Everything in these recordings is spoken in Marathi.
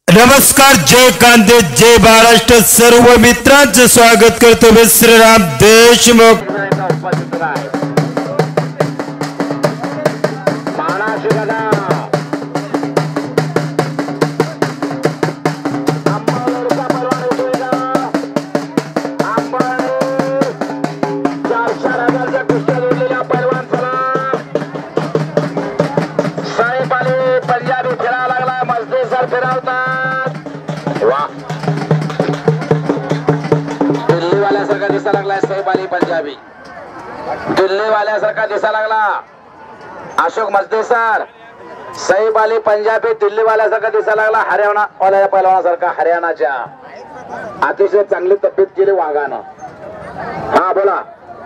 नमस्कार, जय कांदे, जय महाराष्ट्र. सर्व मित्रांचं स्वागत करतो मी श्रीराम देशमुख. पंजाबी दिल्ली वाल्यासारखा दिसा लागला. अशोक मजदेसर सईब अली पंजाबी दिल्ली वाल्यासारखा दिसा लागला. हरियाणा वाल्या पहिलवानासारखा हरियाणाच्या अतिशय चांगली तब्येत केली वाघानं. हा बोला.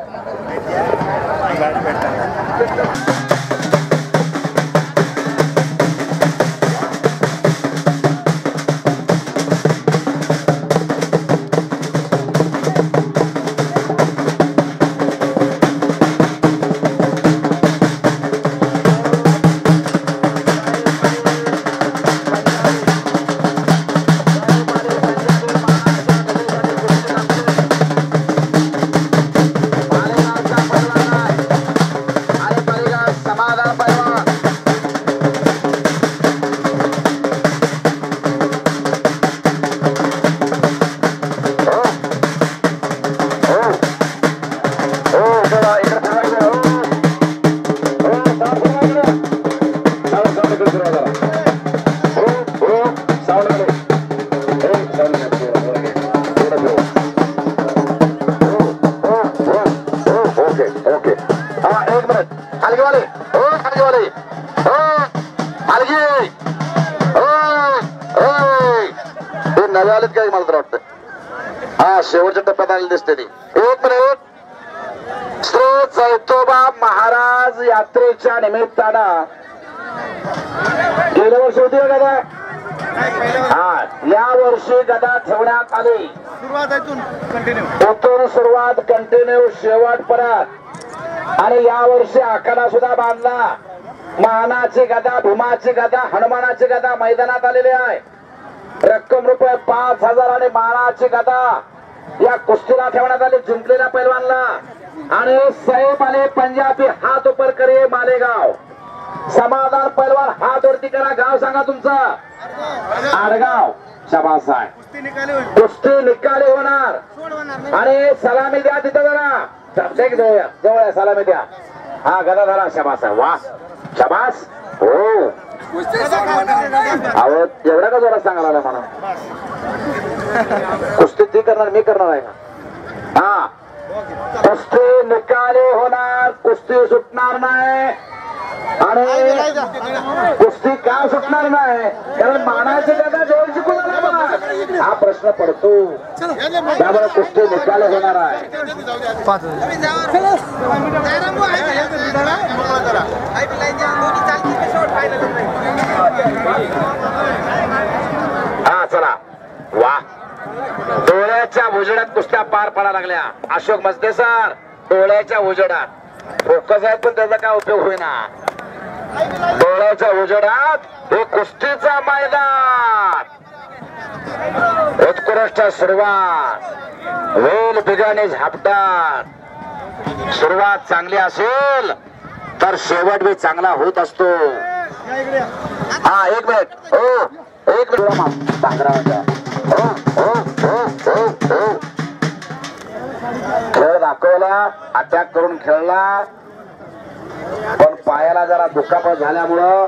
शेवटच्या टप्प्यात आलेली दिसते ती. एक मिनिट. श्री जैतोबा महाराज यात्रेच्या निमित्तानं गेल्या वर्षी होती गदा. हा, या वर्षी गदा ठेवण्यात आली. इथून सुरुवात कंटिन्यू शेवटपर्यंत. आणि या वर्षी आखाडा सुद्धा बांधला. मानाची गदा, भीमाची गदा, हनुमानाची गदा मैदानात आलेली आहे. रक्कम रुपये 5000 आणि मानाची गदा या कुस्तीला ठेवण्यात आली जिंकलेल्या पैलवानला. आणि सईब अली पंजाबी हात ऊपर करे मालेगाव. समाधान पैलवान हात वरती करा. गाव सांगा तुमचं. आडगाव. शाबास आहे. कुस्ती निकाली होणार. आणि सलामी द्या तिथं जरा. जवळ सलामी द्या. हा गदा धरा. शाबास आहे. वा शाबास. हो अहो एवढा का जोरात सांगायला म्हणा. कुस्ती ती करणार मी करणार आहे का. हा कुस्ती निकाली होणार. कुस्ती सुटणार नाही. आणि कुस्ती का सुटणार नाही कारण मानाची गदा जवळ शिकून आला हा प्रश्न पडतो. त्यामुळे कुस्ती निकाली होणार आहे. हा चला. वा डोळ्याच्या उजेडात कुस्त्या पार पडायला लागल्या. अशोक मजदेसर डोळ्याच्या उजेडात फोकस आहेत पण त्याचा काय उपयोग होईना. डोळ्याच्या उजेडात हे कुस्तीचा मैदान. उत्कृष्ट सुरुवात वेल बिगाने झापतात. सुरुवात चांगली असेल तर शेवट बी चांगला होत असतो. हा एक मिनिट. हो एक मिनिट. खेळ दाखवला. अटॅक करून खेळला पण पायाला जरा दुखापत झाल्यामुळं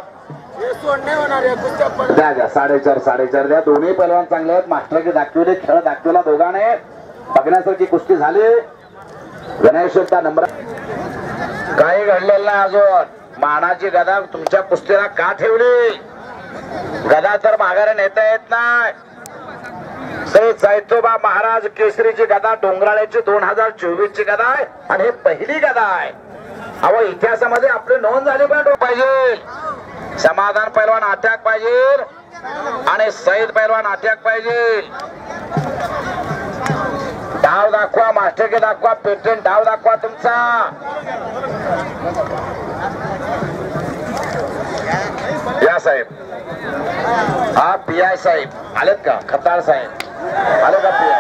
द्या द्या 4.5 द्या. दोन्ही पैलवान चांगले आहेत. मास्टर की दाखवले खेळ दाखवला दोघांने. बघण्यासारखी कुस्ती झाली. गणेशचा नंबर काही घडलेलं नाही अजून. मानाची गदा तुमच्या कुस्तीला का ठेवली. गदा तर माघारी नेता येत नाही. श्री जैतोबा महाराज केसरीची गदा डोंगराळ्याची 2024 ची गदा आहे. आणि हे पहिली गदा आहे. अहो इतिहासामध्ये आपली नोंद झाली पाहिजे. समाधान पैलवान अटॅक पाहिजे आणि सईद पैलवान अटॅक पाहिजे. डाव दाखवा. मास्टर के दाखवा. पेटेंट डाव दाखवा तुमचा. या साहेब हा पीआय साहेब आलेत का? खताळ साहेब आले का? पीआय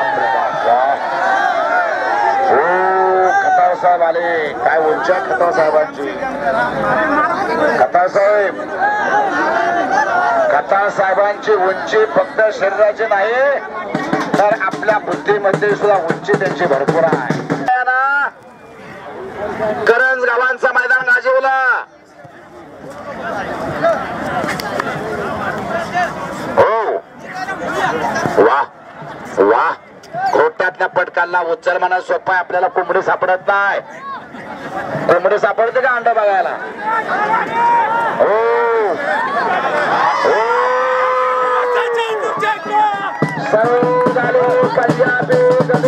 हो खताळ साहेब आले. काय उंची आहे खताळ साहेबांची. खताळ साहेब, खताळ साहेबांची उंची फक्त शरीराची नाही तर आपल्या बुद्धीमध्ये सुद्धा उंची त्यांची भरपूर आहे. करंज गावांचं मैदान गाजवलं. हो वा वा खोट्यातल्या पटकाला उचल म्हणा सोपा आहे. आपल्याला कोंबडी सापडत नाही. कोंबडी सापडते का अंडा बघायला? हो पंजाबी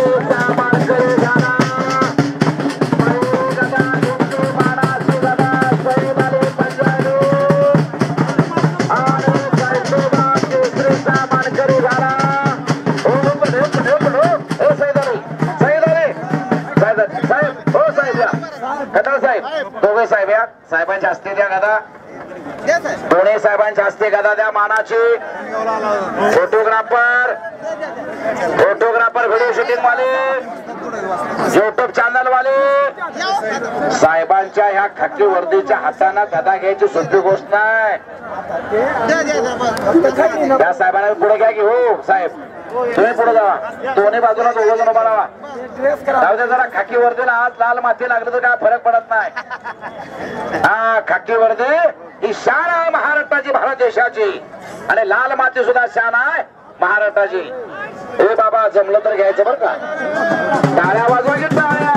दोघे साहेब या साहेबांच्या हस्ते द्या गदा. दोन्ही साहेबांच्या हस्ते गदा द्या मानाची. फोटोग्राफर व्हिडिओ शूटिंग वाले, युट्यूब चॅनल वाले साहेबांच्या ह्या खाकी वर्दीच्या हाताने गदा घ्यायची सोपी गोष्ट नाही. त्या साहेबांना पुढे घ्या की. हो साहेब तुम्ही पुढे जावा. दोन्ही बाजूला दोघं जण उभा राहा. जाऊ दे जरा खाकी वर्दीला आज लाल माती लागली तर काय फरक पडत नाही. हा खाकी वर्दी ही शान आहे महाराष्ट्राची, भारत देशाची. आणि लाल माती सुद्धा शान आहे महाराष्ट्राची. हे बाबा जमलं तर घ्यायचं बरं का. टाळ्या वाजवा की टाळ्या.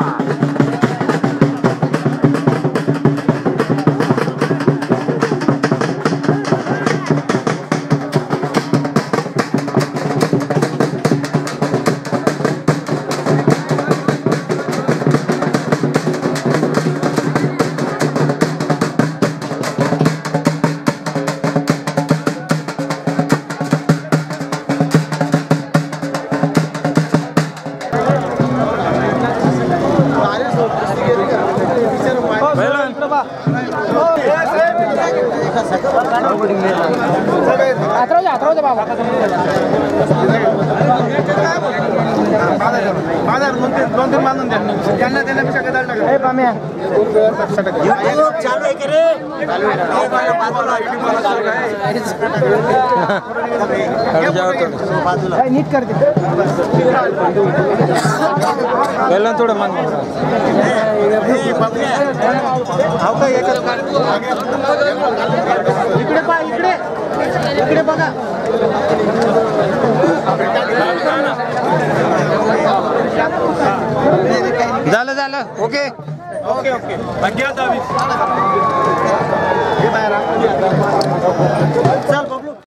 नीट करते थोडं मान इकडे पहा, इकडे इकडे बघा. झालं झालं. Okay okay okay. बाकी